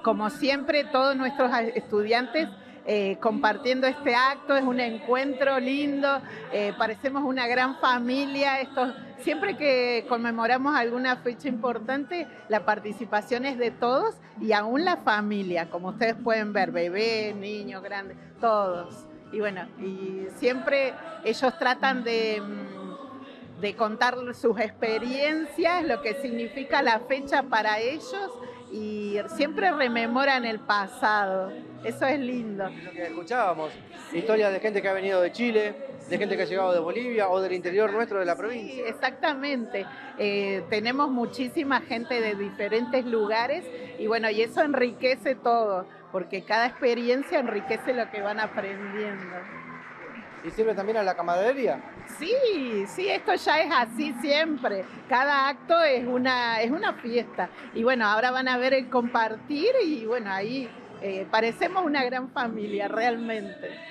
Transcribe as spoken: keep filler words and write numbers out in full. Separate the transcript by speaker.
Speaker 1: Como siempre, todos nuestros estudiantes eh, compartiendo este acto, es un encuentro lindo, eh, parecemos una gran familia. Esto, siempre que conmemoramos alguna fecha importante, la participación es de todos y aún la familia, como ustedes pueden ver, bebés, niños, grandes, todos. Y bueno, y siempre ellos tratan de... de contar sus experiencias, lo que significa la fecha para ellos y siempre rememoran el pasado. Eso es lindo.
Speaker 2: Es lo que escuchábamos, historias de gente que ha venido de Chile, de gente que ha llegado de Bolivia o del interior nuestro de la provincia.
Speaker 1: Sí, exactamente. Eh, tenemos muchísima gente de diferentes lugares y bueno, y eso enriquece todo, porque cada experiencia enriquece lo que van aprendiendo.
Speaker 2: ¿Y sirve también a la camaradería?
Speaker 1: Sí, sí, esto ya es así siempre. Cada acto es una, es una fiesta. Y bueno, ahora van a ver el compartir y bueno, ahí eh, parecemos una gran familia realmente.